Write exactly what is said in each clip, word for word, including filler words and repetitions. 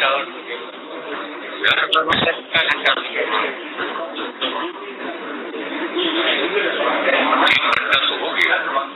घंटा तो हो गया।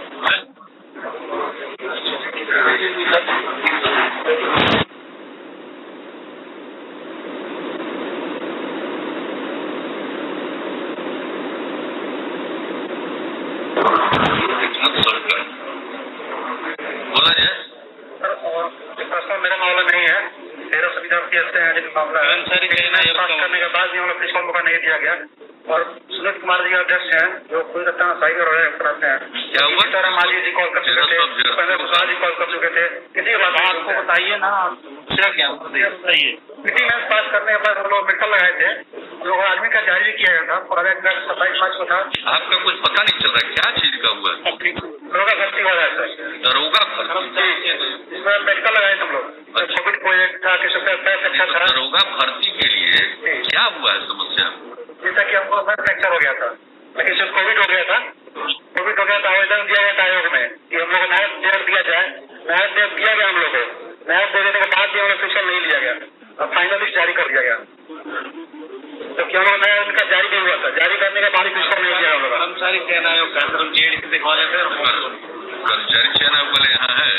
बोला जाए पर्सनल मेरा मामला नहीं है, तेरह सौ विद्यार्थी ऐसे हैं जिनका मामला है। पास करने के बाद भी हम लोग किसी को मौका नहीं दिया गया। और सुनील कुमार जी अध्यक्ष हैं जो कोई रत्ना सही कर रहे कराते हैं। क्या हुआ? तारा माली जी कॉल कर चुके थे, उपेंद्र प्रसाद जी कॉल कर चुके थे। किसी बात आपको बताइए ना, क्या बताइए। मीटिंग में पास करने के बाद हम लोग मीटर लगाए थे, लोग आदमी का जारी किया गया था। सत्ताईस मार्च को था। आपका कुछ पता नहीं चल रहा क्या चीज का हुआ? दरोगा भर्ती हो रहा है सर। दरोगा इसमें मेडिकल लगाए हम लोग। कोविड प्रोजेक्ट था कि अच्छा था। दरोगा भर्ती के लिए क्या हुआ है समस्या? जैसा कि हमको फ्रैक्चर हो गया था, लेकिन सिर्फ कोविड हो गया था। कोविड हो गया था, आवेदन दिया गया था आयोग में कि हम लोग को न्याय दिया जाए। न्याय दिया गया हम लोग को। न्याय दे देने के बाद भी हमें फिक्शन नहीं लिया गया। अब फाइनल लिस्ट जारी कर दिया गया। तो क्या हम लोग न्याय उनका जारी नहीं हुआ था। जारी करने के बाद फिक्शन नहीं दिया हम लोग। कर्मचारी चयन आयोग का दिखवा लेते हैं। कर्मचारी चयन आयोग वाले यहाँ है,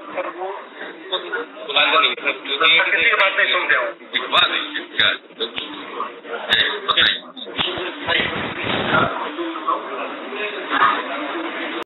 किसी की बात नहीं सुनते हो। दिखवा दीजिए क्या बताइए।